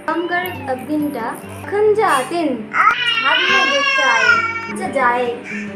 কামকার দিনটা এখন যাতেন ভাবলে দেখতে আয় আচ্ছা যায়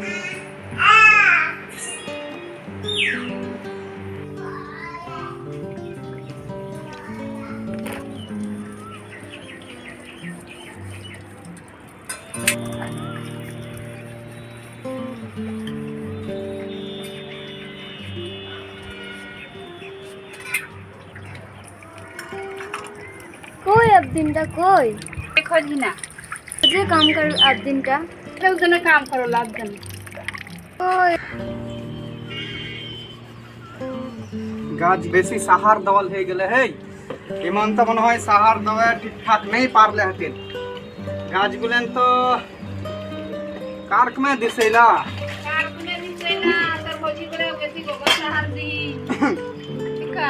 कोई अब दिन टा कोई खोजी ना जे काम कर अब दिन टा जने काम करो लाभ जन कोई गाछ बेसी सहार दवल हो गए है इमान तो मन है सहार दवा ठीक ठाक नहीं पारले हथिन गाछ गुलेन तो कारक में दिसेला कारक में दिसेला तो खोजी करे बेसी गोबर सहार दी का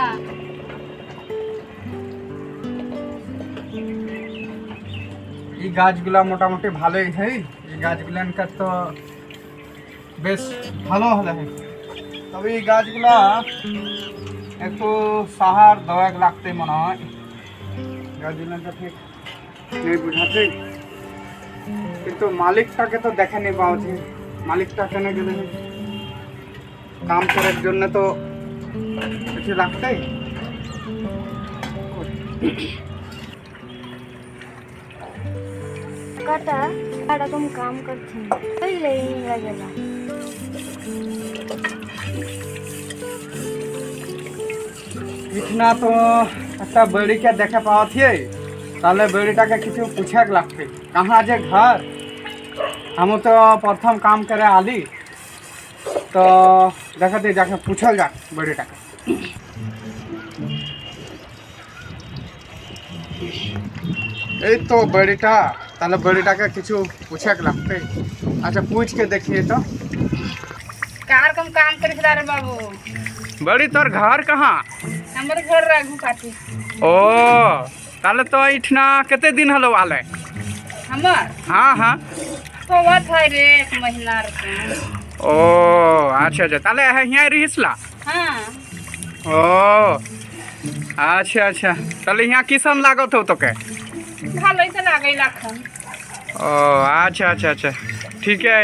ये गाछगुला मोटामुटी भालो है ये गाछगुलान का तो बेस भालो हले है तब ये गाछगुला एक तो सहार दवा लागते मन है गाछगुलान का ठीक नहीं बुझाते किंतु मालिक के तो देखे नहीं पाओ थे मालिक केने गेले काम करे जन्य तो কিছু লাগতে काटा काटा तुम काम करते हैं कोई नहीं लगेगा इतना तो একটা বেড়িকে দেখে পাওয়া থিয়ে তাহলে বেড়িটাকে কিছু पूछे লাগতে कहाँ जे घर हम तो प्रथम काम करे आली तो देखते जाके पूछल जा बेड़ीटाके तो बेड़ीटा ताहले बेड़ीटाके किछु पूछे लगते अच्छा पूछ के देखिए तो कार कम काम करे रे बाबू बड़ी तोर घर कहाँ हमर घर राघू पाटी ओ ताहले तो इठना केते दिन हलो आले हमर हाँ हाँ तो बात है रे एक महीना रे ओ अच्छा अच्छा ताहले यहाँ रहिसला हाँ ओ अच्छा अच्छा ताहले यहाँ किसन लागत हो तो के भालो से लागै लाखन ओ अच्छा अच्छा अच्छा ठीक है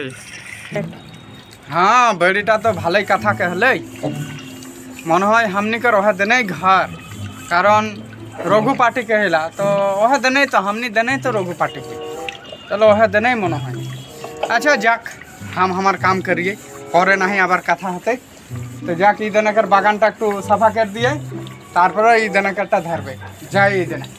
हाँ बेड़ीटा तो भाले कथा कहले मन है हमनी के रह देने घर कारण रघु पार्टी कहला तो वह देने तो हमनी देने तो रघु पार्टी के चलो वह देने मन है अच्छा जाक हम हमार काम करिए और नहीं आबार कथा होते तो जाक ई देने कर बागानटा एकटू सफा कर दिए तारपर ई देने करटा धरबे जाए ई देने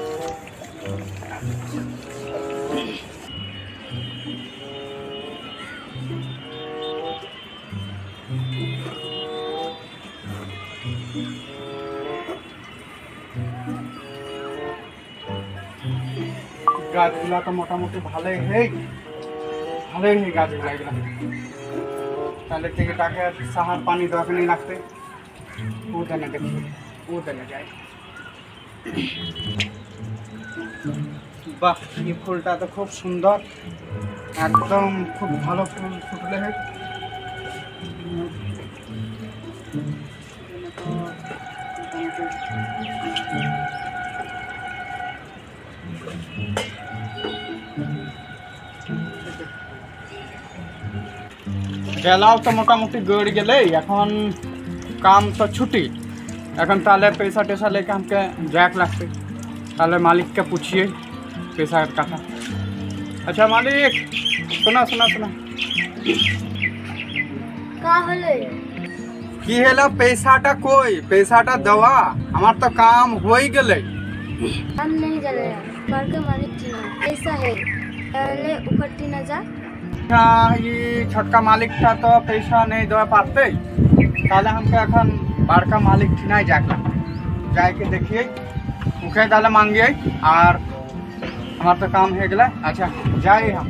गाछगुला तो मोटामुटी भाले है गाछगुला ताहले टिकटाके सहार पानी दवा नहीं लगते वो देने देखिए वो देने जाए वाह ये फूलटा तो खूब सुंदर एकदम खूब भालो फूल फुटले है गेलाव तो मोटामुटी गड़ गए एखन काम तो छुट्टी एखन ताहले पैसा टैसा लेके हमके जाक लगते ताहले मालिक के पूछिए पैसा कथा अच्छा मालिक सुना सुना सुना का होले की हेला पैसाटा कोई पैसाटा दवा हमार तो काम हो ही गले हम नहीं चले बड़का मालिक जी ऐसा है पहले उकट्टी न जा ये छोटका मालिक था तो पैसा नहीं दवा पाते ताहले हमके अखन बड़का मालिक नहीं जाके देखिए उके ताहले मांगिए और हमार तो काम हो गया अच्छा जाए हम